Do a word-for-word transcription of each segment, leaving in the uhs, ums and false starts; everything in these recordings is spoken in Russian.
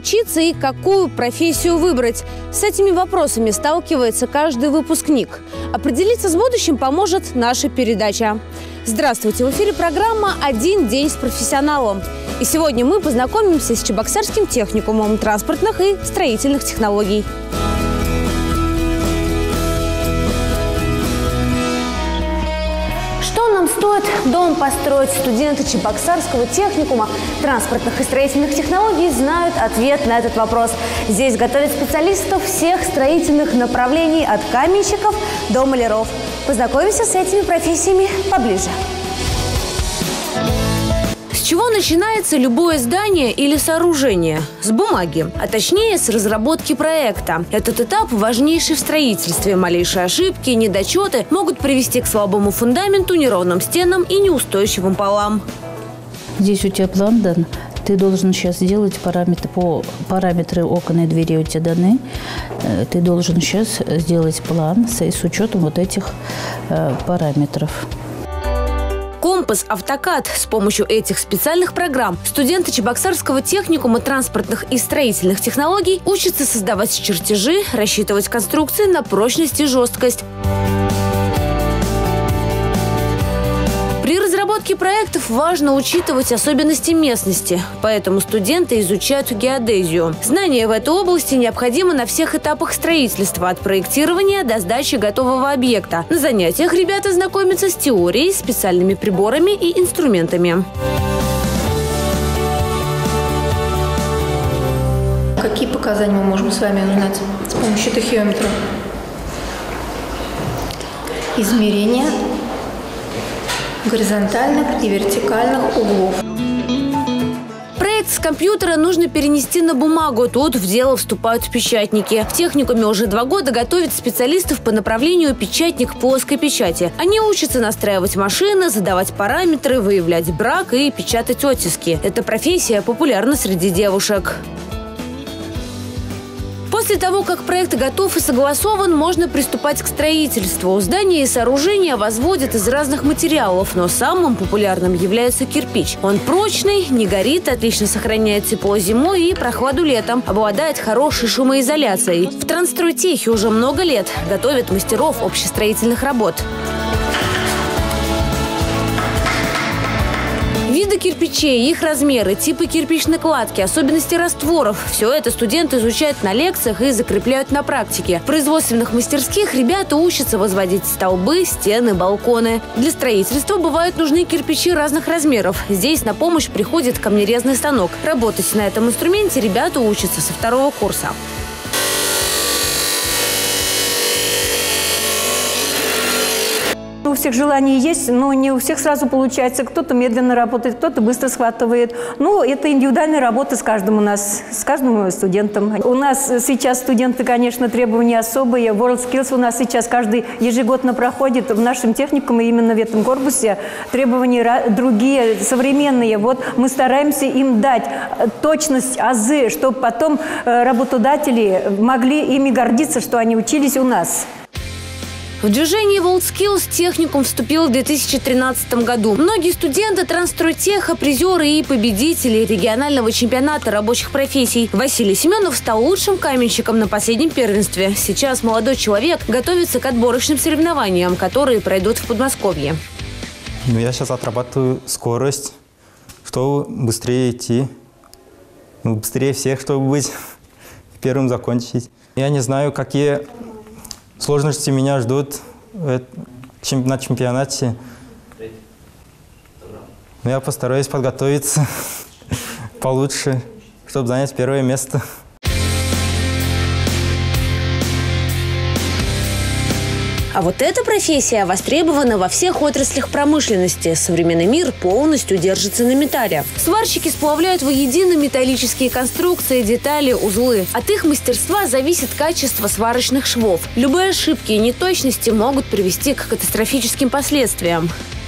учиться и какую профессию выбрать? С этими вопросами сталкивается каждый выпускник. Определиться с будущим поможет наша передача. Здравствуйте! В эфире программа «Один день с профессионалом». И сегодня мы познакомимся с Чебоксарским техникумом транспортных и строительных технологий. Что нам стоит дом построить? Студенты Чебоксарского техникума транспортных и строительных технологий знают ответ на этот вопрос. Здесь готовят специалистов всех строительных направлений, от каменщиков до маляров. Познакомимся с этими профессиями поближе. С чего начинается любое здание или сооружение? С бумаги, а точнее с разработки проекта. Этот этап важнейший в строительстве. Малейшие ошибки, недочеты могут привести к слабому фундаменту, неровным стенам и неустойчивым полам. Здесь у тебя план дан. Ты должен сейчас сделать параметры, по, параметры окон и дверей у тебя даны. Ты должен сейчас сделать план с, с учетом вот этих э, параметров. Компас, автокад. С помощью этих специальных программ студенты Чебоксарского техникума транспортных и строительных технологий учатся создавать чертежи, рассчитывать конструкции на прочность и жесткость. При разработке проектов важно учитывать особенности местности, поэтому студенты изучают геодезию. Знания в этой области необходимы на всех этапах строительства, от проектирования до сдачи готового объекта. На занятиях ребята знакомятся с теорией, специальными приборами и инструментами. Какие показания мы можем с вами узнать с помощью тахиометра? Измерение горизонтальных и вертикальных углов. Проект с компьютера нужно перенести на бумагу. Тут в дело вступают печатники. В техникуме уже два года готовят специалистов по направлению печатник плоской печати. Они учатся настраивать машины, задавать параметры, выявлять брак и печатать оттиски. Эта профессия популярна среди девушек. После того, как проект готов и согласован, можно приступать к строительству. Здания и сооружения возводят из разных материалов, но самым популярным является кирпич. Он прочный, не горит, отлично сохраняет тепло зимой и прохладу летом, обладает хорошей шумоизоляцией. В Транстройтехе уже много лет готовят мастеров общестроительных работ. Виды кирпичей, их размеры, типы кирпичной кладки, особенности растворов – все это студенты изучают на лекциях и закрепляют на практике. В производственных мастерских ребята учатся возводить столбы, стены, балконы. Для строительства бывают нужны кирпичи разных размеров. Здесь на помощь приходит камнерезный станок. Работать на этом инструменте ребята учатся со второго курса. У всех желания есть, но не у всех сразу получается. Кто-то медленно работает, кто-то быстро схватывает. Ну, это индивидуальная работа с каждым у нас, с каждым студентом. У нас сейчас студенты, конечно, требования особые. WorldSkills у нас сейчас каждый ежегодно проходит. В нашем техникуме, именно в этом корпусе, требования другие, современные. Вот мы стараемся им дать точность, азы, чтобы потом работодатели могли ими гордиться, что они учились у нас. В движение WorldSkills техникум вступил в две тысячи тринадцатом году. Многие студенты Транстройтеха, призеры и победители регионального чемпионата рабочих профессий. Василий Семенов стал лучшим каменщиком на последнем первенстве. Сейчас молодой человек готовится к отборочным соревнованиям, которые пройдут в Подмосковье. Ну, я сейчас отрабатываю скорость, чтобы быстрее идти, ну, быстрее всех, чтобы быть первым закончить. Я не знаю, какие сложности меня ждут на чемпионате. Но я постараюсь подготовиться получше, чтобы занять первое место. А вот эта профессия востребована во всех отраслях промышленности. Современный мир полностью держится на металле. Сварщики сплавляют воедино металлические конструкции, детали, узлы. От их мастерства зависит качество сварочных швов. Любые ошибки и неточности могут привести к катастрофическим последствиям.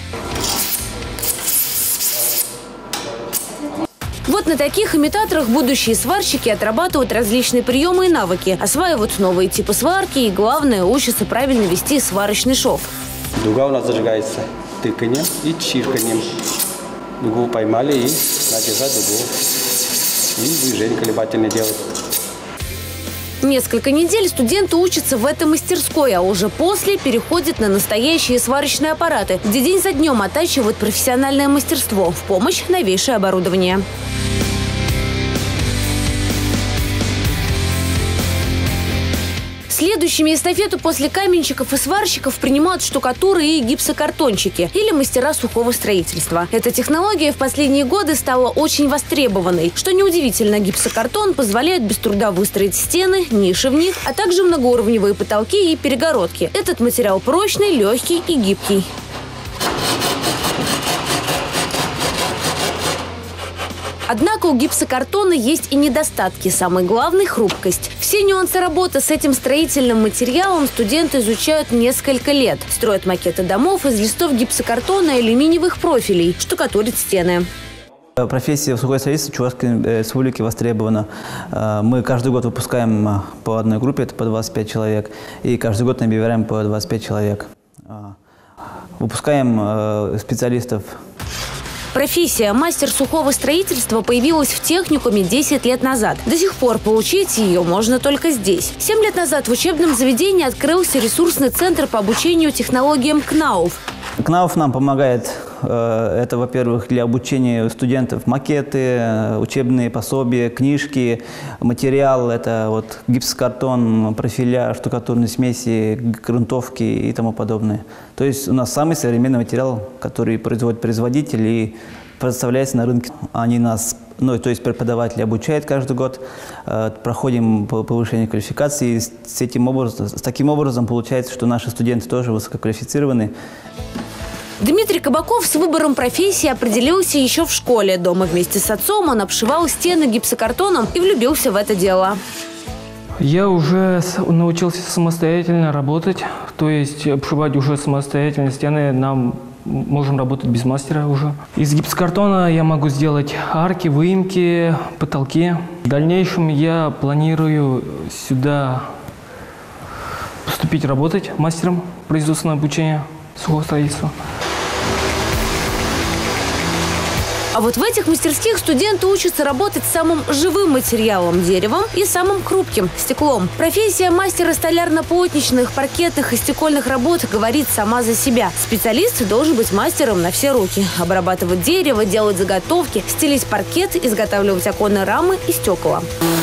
Вот на таких имитаторах будущие сварщики отрабатывают различные приемы и навыки, осваивают новые типы сварки и, главное, учатся правильно вести сварочный шов. Дуга у нас зажигается тыканием и чирканием. Дугу поймали и надержать дугу. и движения колебательные делать. Несколько недель студенты учатся в этой мастерской, а уже после переходят на настоящие сварочные аппараты, где день за днем оттачивают профессиональное мастерство, в помощь новейшее оборудование. Следующими эстафету после каменщиков и сварщиков принимают штукатуры и гипсокартонщики или мастера сухого строительства. Эта технология в последние годы стала очень востребованной. Что неудивительно, гипсокартон позволяет без труда выстроить стены, ниши в них, а также многоуровневые потолки и перегородки. Этот материал прочный, легкий и гибкий. Однако у гипсокартона есть и недостатки. Самый главный – хрупкость. Все нюансы работы с этим строительным материалом студенты изучают несколько лет. Строят макеты домов из листов гипсокартона и алюминиевых профилей, штукатурят стены. Профессия сухое строительство в Чувашской республике востребована. Мы каждый год выпускаем по одной группе, это по двадцать пять человек, и каждый год набираем по двадцать пять человек. Выпускаем специалистов. Профессия мастер сухого строительства появилась в техникуме десять лет назад. До сих пор получить ее можно только здесь. Семь лет назад в учебном заведении открылся ресурсный центр по обучению технологиям КНАУФ. КНАУФ нам помогает. Это, во-первых, для обучения студентов макеты, учебные пособия, книжки, материал. Это вот гипсокартон, профиля, штукатурные смеси, грунтовки и тому подобное. То есть у нас самый современный материал, который производит производитель и предоставляется на рынке. Они нас, ну, то есть преподаватели обучают каждый год, проходим повышение квалификации. И с, этим образом, с таким образом получается, что наши студенты тоже высококвалифицированы. Дмитрий Кабаков с выбором профессии определился еще в школе. Дома вместе с отцом он обшивал стены гипсокартоном и влюбился в это дело. Я уже научился самостоятельно работать, то есть обшивать уже самостоятельно стены. Нам можем работать без мастера уже. Из гипсокартона я могу сделать арки, выемки, потолки. В дальнейшем я планирую сюда поступить работать мастером производственного обучения сухого строительства. А вот в этих мастерских студенты учатся работать с самым живым материалом – деревом и самым хрупким – стеклом. Профессия мастера столярно-плотничных, паркетных и стекольных работ говорит сама за себя. Специалист должен быть мастером на все руки. Обрабатывать дерево, делать заготовки, стелить паркет, изготавливать оконные рамы и стекла.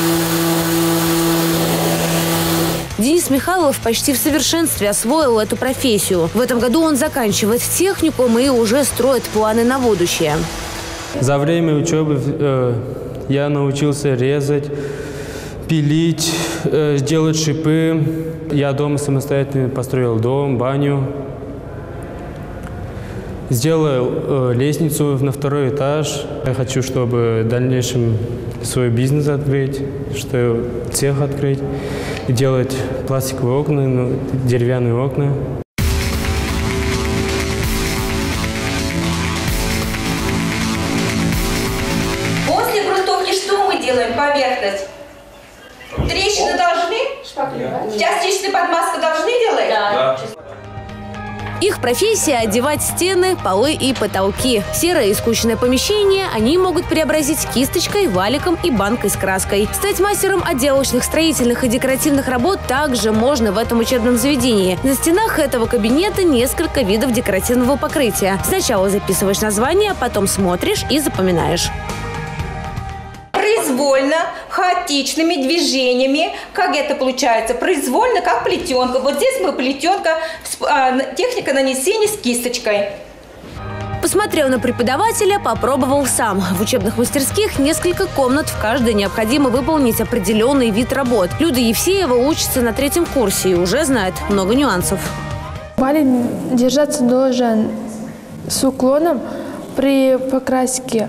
Денис Михайлов почти в совершенстве освоил эту профессию. В этом году он заканчивает техникум и уже строит планы на будущее. За время учебы э, я научился резать, пилить, э, делать шипы. Я дома самостоятельно построил дом, баню. Сделал э, лестницу на второй этаж. Я хочу, чтобы в дальнейшем свой бизнес открыть, что цех открыть, и делать пластиковые окна, ну, деревянные окна. После грунтовки что мы делаем? Поверхность. Трещины должны? Частичная подмазка должны делать? Да. Их профессия – одевать стены, полы и потолки. Серое и скучное помещение они могут преобразить кисточкой, валиком и банкой с краской. Стать мастером отделочных, строительных и декоративных работ также можно в этом учебном заведении. На стенах этого кабинета несколько видов декоративного покрытия. Сначала записываешь название, потом смотришь и запоминаешь. Произвольно, хаотичными движениями. Как это получается? Произвольно, как плетенка. Вот здесь мы плетенка, техника нанесения с кисточкой. Посмотрел на преподавателя, попробовал сам. В учебных мастерских несколько комнат, в каждой необходимо выполнить определенный вид работ. Люда Евсеева учится на третьем курсе и уже знает много нюансов. Парень держаться должен с уклоном при покраске.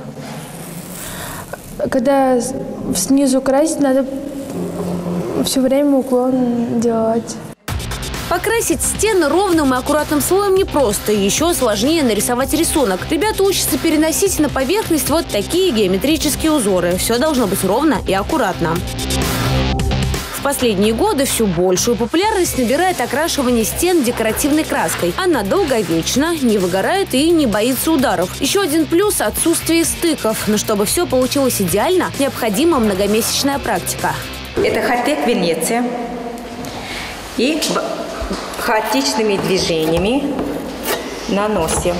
Когда снизу красить, надо все время уклон делать. Покрасить стены ровным и аккуратным слоем непросто. Еще сложнее нарисовать рисунок. Ребята учатся переносить на поверхность вот такие геометрические узоры. Все должно быть ровно и аккуратно. В В последние годы все большую популярность набирает окрашивание стен декоративной краской. Она долговечна, не выгорает и не боится ударов. Еще один плюс – отсутствие стыков. Но чтобы все получилось идеально, необходима многомесячная практика. Это хай-тек Венеция. И хаотичными движениями наносим.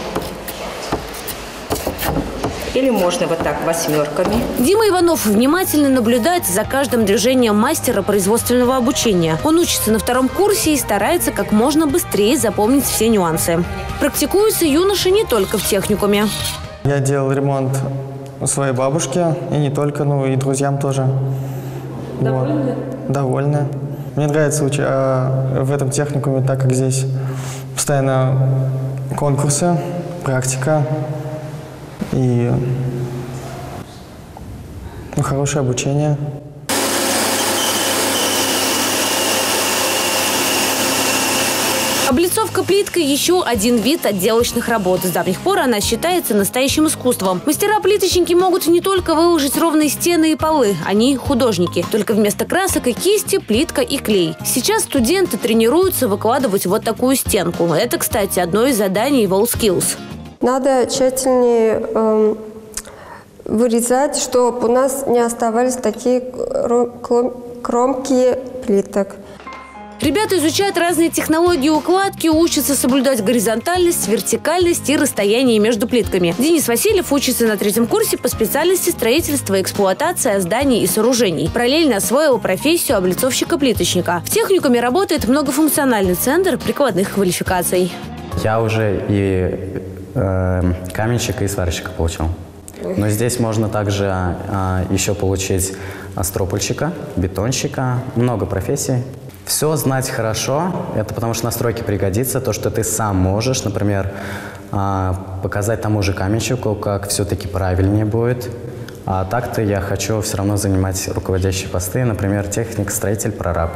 Или можно вот так восьмерками. Дима Иванов внимательно наблюдает за каждым движением мастера производственного обучения. Он учится на втором курсе и старается как можно быстрее запомнить все нюансы. Практикуется юноша не только в техникуме. Я делал ремонт своей бабушке, и не только, ну и друзьям тоже. Довольны? Вот. Довольны. Мне нравится учить в этом техникуме, так как здесь постоянно конкурсы, практика и ну, хорошее обучение. Облицовка плиткой – еще один вид отделочных работ. С давних пор она считается настоящим искусством. Мастера-плиточники могут не только выложить ровные стены и полы, они художники. Только вместо красок и кисти – плитка и клей. Сейчас студенты тренируются выкладывать вот такую стенку. Это, кстати, одно из заданий WallSkills. Надо тщательнее э, вырезать, чтобы у нас не оставались такие кромки плиток. Ребята изучают разные технологии укладки, учатся соблюдать горизонтальность, вертикальность и расстояние между плитками. Денис Васильев учится на третьем курсе по специальности строительства и эксплуатация зданий и сооружений. Параллельно освоил профессию облицовщика-плиточника. В техникуме работает многофункциональный центр прикладных квалификаций. Я уже и э, каменщика, и сварщика получил. Но здесь можно также э, еще получить стропольщика, бетонщика, много профессий. Все знать хорошо, это потому что на стройке пригодится, то, что ты сам можешь, например, показать тому же каменщику, как все-таки правильнее будет. А так-то я хочу все равно занимать руководящие посты, например, техник, строитель, прораб.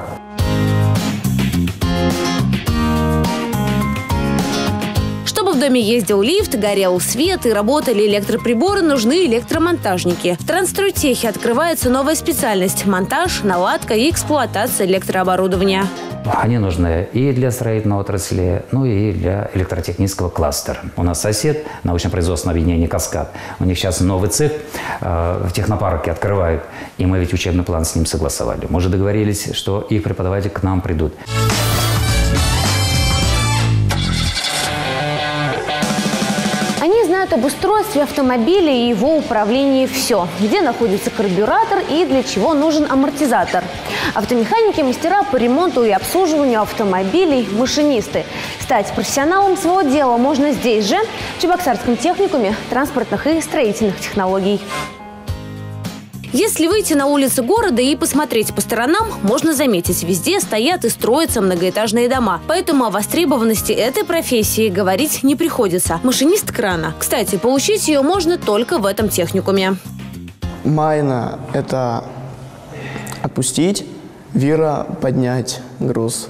В доме ездил лифт, горел свет и работали электроприборы, нужны электромонтажники. В Транстройтехе открывается новая специальность – монтаж, наладка и эксплуатация электрооборудования. Они нужны и для строительной отрасли, ну и для электротехнического кластера. У нас сосед, научно-производственное объединение «Каскад». У них сейчас новый цех э, в технопарке открывают, и мы ведь учебный план с ним согласовали. Мы уже договорились, что их преподаватели к нам придут. Об устройстве автомобиля и его управлении все. Где находится карбюратор и для чего нужен амортизатор. Автомеханики, мастера по ремонту и обслуживанию автомобилей, машинисты. Стать профессионалом своего дела можно здесь же, в Чебоксарском техникуме транспортных и строительных технологий. Если выйти на улицы города и посмотреть по сторонам, можно заметить, везде стоят и строятся многоэтажные дома. Поэтому о востребованности этой профессии говорить не приходится. Машинист крана. Кстати, получить ее можно только в этом техникуме. Майна – это отпустить, вира – поднять груз.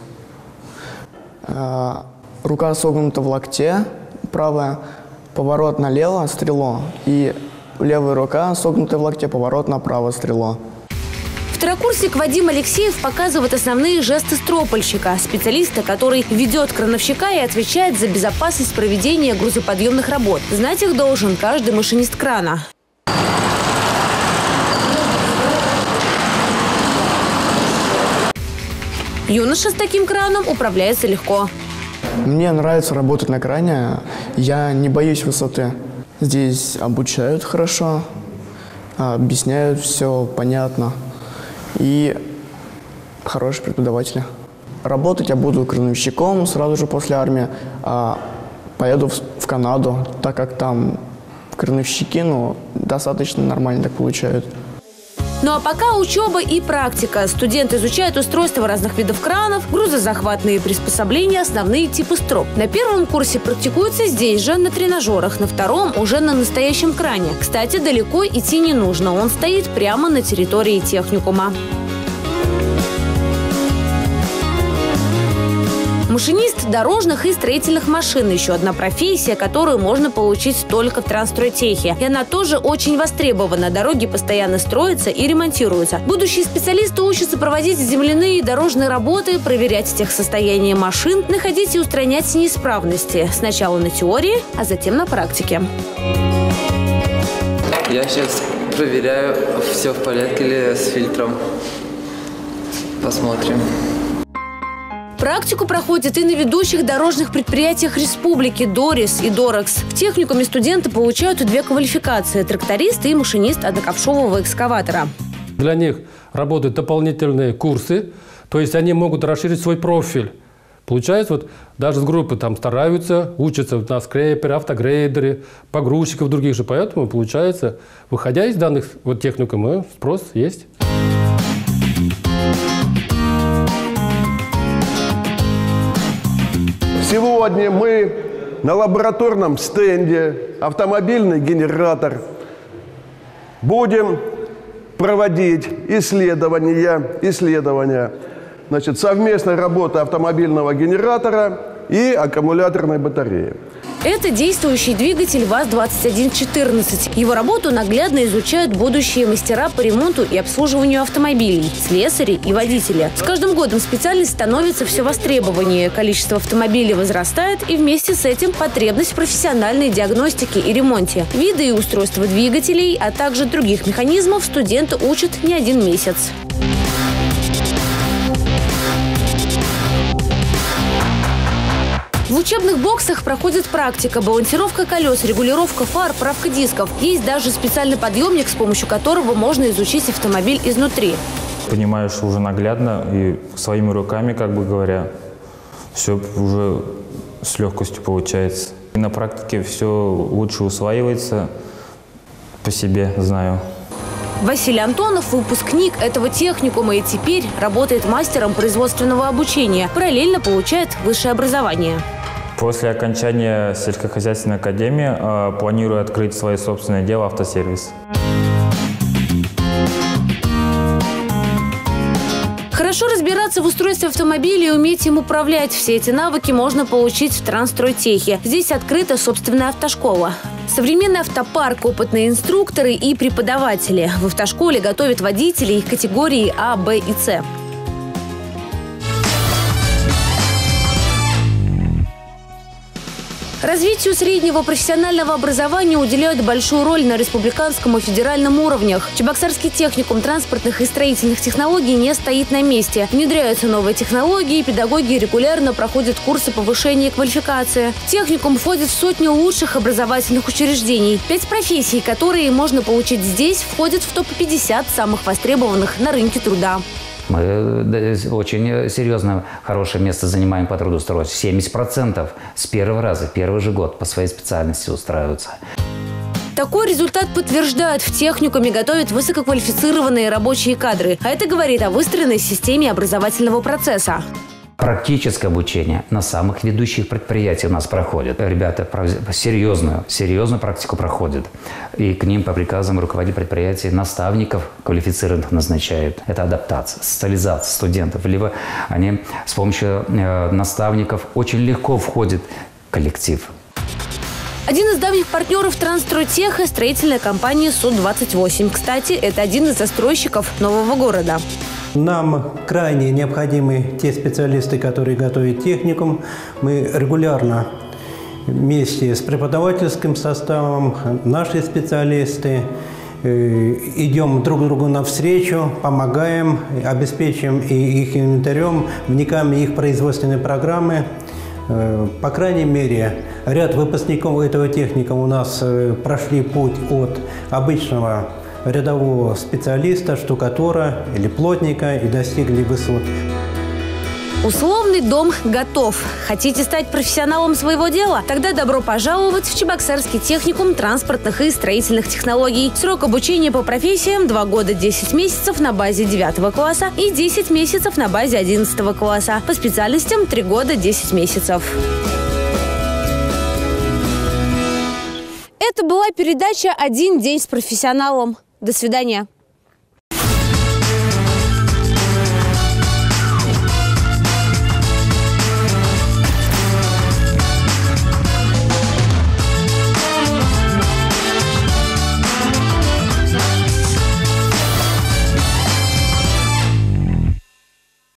Рука согнута в локте, правая, поворот налево, стрело и левая рука, согнутая в локте, поворот направо, стрело. Второкурсник Вадим Алексеев показывает основные жесты стропольщика, специалиста, который ведет крановщика и отвечает за безопасность проведения грузоподъемных работ. Знать их должен каждый машинист крана. Юноша с таким краном управляется легко. Мне нравится работать на кране, я не боюсь высоты. Здесь обучают хорошо, объясняют все понятно и хорошие преподаватели. Работать я буду крановщиком сразу же после армии, а поеду в Канаду, так как там крановщики ну, достаточно нормально так получают. Ну а пока учеба и практика. Студенты изучают устройство разных видов кранов, грузозахватные приспособления, основные типы строп. На первом курсе практикуются здесь же, на тренажерах, на втором уже на настоящем кране. Кстати, далеко идти не нужно, он стоит прямо на территории техникума. Машинист дорожных и строительных машин – еще одна профессия, которую можно получить только в Транстройтехе. И она тоже очень востребована. Дороги постоянно строятся и ремонтируются. Будущие специалисты учатся проводить земляные и дорожные работы, проверять техсостояние машин, находить и устранять неисправности. Сначала на теории, а затем на практике. Я сейчас проверяю, все в порядке ли с фильтром. Посмотрим. Практику проходят и на ведущих дорожных предприятиях республики Дорис и Дорекс. В техникуме студенты получают две квалификации – тракторист и машинист одноковшового экскаватора. Для них работают дополнительные курсы, то есть они могут расширить свой профиль. Получается, вот даже с группы там стараются, учатся на скрепере, автогрейдере, погрузчиков других же. Поэтому, получается, выходя из данных вот техникума, спрос есть. Сегодня мы на лабораторном стенде «Автомобильный генератор» будем проводить исследования, исследования значит, совместной работы автомобильного генератора и аккумуляторной батареи. Это действующий двигатель ВАЗ двадцать один четырнадцать. Его работу наглядно изучают будущие мастера по ремонту и обслуживанию автомобилей, слесари и водители. С каждым годом специальность становится все востребованнее. Количество автомобилей возрастает, и вместе с этим потребность в профессиональной диагностике и ремонте. Виды и устройства двигателей, а также других механизмов студенты учат не один месяц. В учебных боксах проходит практика, балансировка колес, регулировка фар, правка дисков. Есть даже специальный подъемник, с помощью которого можно изучить автомобиль изнутри. Понимаешь уже наглядно и своими руками, как бы говоря, все уже с легкостью получается. И на практике все лучше усваивается, по себе знаю. Василий Антонов – выпускник этого техникума и теперь работает мастером производственного обучения. Параллельно получает высшее образование. После окончания сельскохозяйственной академии э, планирую открыть свое собственное дело «Автосервис». Хорошо разбираться в устройстве автомобиля и уметь им управлять. Все эти навыки можно получить в Транстройтехе. Здесь открыта собственная автошкола. Современный автопарк, опытные инструкторы и преподаватели. В автошколе готовят водителей категории А, Б и С. Развитию среднего профессионального образования уделяют большую роль на республиканском и федеральном уровнях. Чебоксарский техникум транспортных и строительных технологий не стоит на месте. Внедряются новые технологии, педагоги регулярно проходят курсы повышения квалификации. Техникум входит в сотню лучших образовательных учреждений. Пять профессий, которые можно получить здесь, входят в топ пятьдесят самых востребованных на рынке труда. Мы очень серьезно хорошее место занимаем по трудоустройству. семьдесят процентов с первого раза, первый же год по своей специальности устраиваются. Такой результат подтверждают: в техникуме готовят высококвалифицированные рабочие кадры. А это говорит о выстроенной системе образовательного процесса. Практическое обучение на самых ведущих предприятиях у нас проходит. Ребята серьезную, серьезную практику проходят. И к ним по приказам руководителей предприятий наставников квалифицированных назначают. Это адаптация, социализация студентов. Либо они с помощью э, наставников очень легко входят в коллектив. Один из давних партнеров Транстройтеха – строительная компания Су двадцать восемь. Кстати, это один из застройщиков нового города. Нам крайне необходимы те специалисты, которые готовят техникум. Мы регулярно вместе с преподавательским составом, наши специалисты, идем друг другу навстречу, помогаем, обеспечиваем и их инвентарем, вникаем в их производственные программы. По крайней мере, ряд выпускников этого техникума у нас прошли путь от обычного рядового специалиста, штукатура или плотника и достигли высот. Условный дом готов. Хотите стать профессионалом своего дела? Тогда добро пожаловать в Чебоксарский техникум транспортных и строительных технологий. Срок обучения по профессиям – два года десять месяцев на базе девятого класса и десять месяцев на базе одиннадцатого класса. По специальностям – три года десять месяцев. Это была передача «Один день с профессионалом». До свидания.